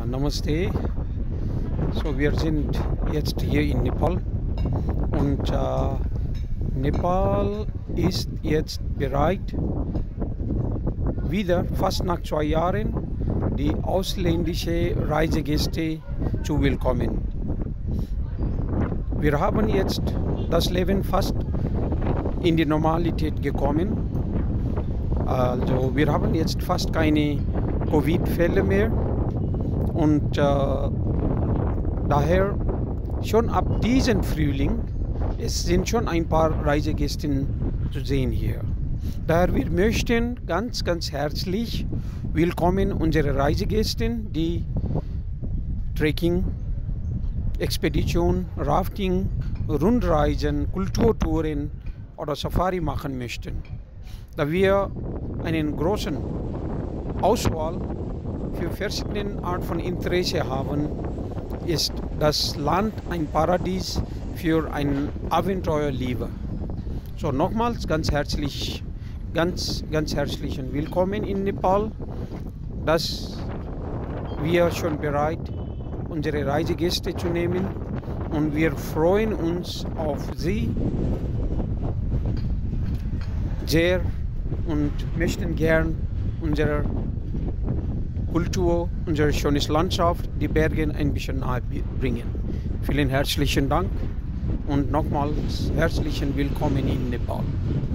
Namaste. So, wir sind jetzt hier in Nepal und Nepal ist jetzt bereit, wieder fast nach 2 Jahren die ausländische Reisegäste zu willkommen. Wir haben jetzt das Leben fast in die Normalität gekommen. Also wir haben jetzt fast keine Covid-Fälle mehr und daher schon ab diesem Frühling es sind schon ein paar Reisegäste zu sehen hier. Daher wir möchten ganz herzlich willkommen unsere Reisegäste, die Trekking, Expedition, Rafting, Rundreisen, Kulturtouren oder Safari machen möchten. Da wir einen großen Auswahl für verschiedene Art von Interesse haben, ist das Land ein Paradies für ein Abenteuerliebe. So nochmals ganz herzlichen Willkommen in Nepal, dass wir schon bereit unsere Reisegäste zu nehmen und wir freuen uns auf sie sehr und möchten gern unsere Kultur, unsere schöne Landschaft, die Berge ein bisschen nahe bringen. Vielen herzlichen Dank und nochmals herzlichen Willkommen in Nepal.